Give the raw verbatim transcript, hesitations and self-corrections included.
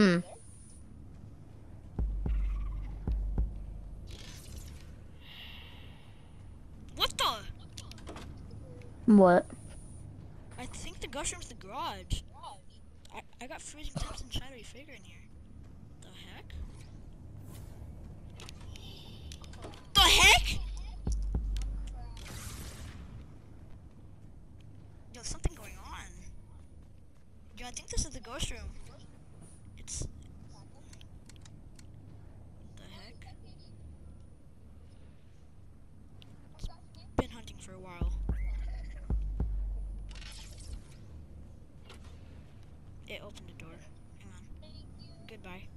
Hmm. What the? What? I think the ghost room's the garage. I, I got freezing temps and shadowy figure in here. The heck? The heck? Yo, something going on. Yo, I think this is the ghost room. It's... The heck? It's been hunting for a while. It opened the door. Hang on. Goodbye.